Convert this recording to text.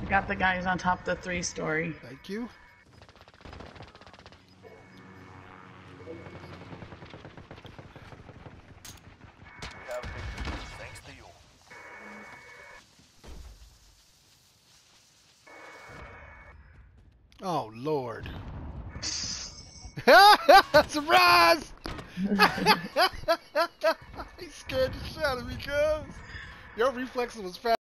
Got the guys on top of the 3-story. Thank you. Thanks to you. Oh, Lord. Surprise! He scared the shit out of me, cuz. Your reflexes was fast.